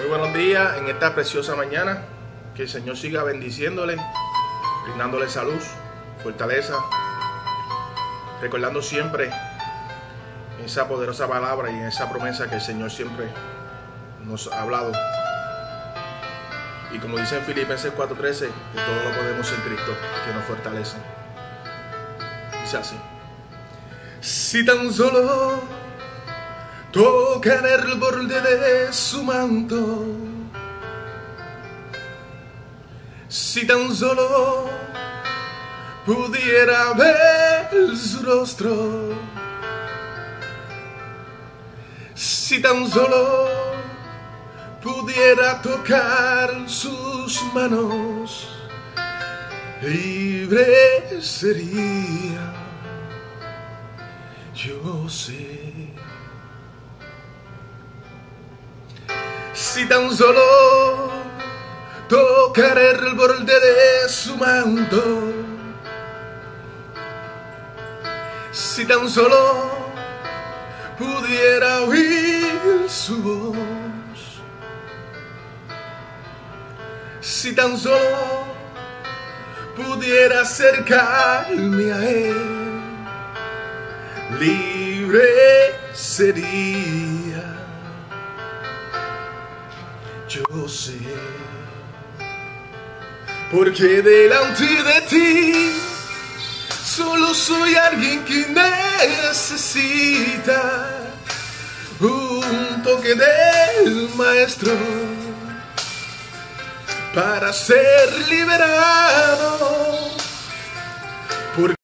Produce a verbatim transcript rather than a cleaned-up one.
Muy buenos días en esta preciosa mañana. Que el Señor siga bendiciéndole, brindándole salud, fortaleza, recordando siempre esa poderosa palabra y esa promesa que el Señor siempre nos ha hablado. Y como dice en Filipenses cuatro trece, que todo lo podemos en Cristo, que nos fortalece. Dice así: si tan solo tocan el borde de su manto, si tan solo pudiera ver su rostro, si tan solo pudiera tocar sus manos, libre sería, yo sé. Si tan solo tocar el borde de su manto, si tan solo pudiera oír su voz, si tan solo pudiera acercarme a él, libre sería, yo sé. Porque delante de ti solo soy alguien que necesita un toque del maestro para ser liberado.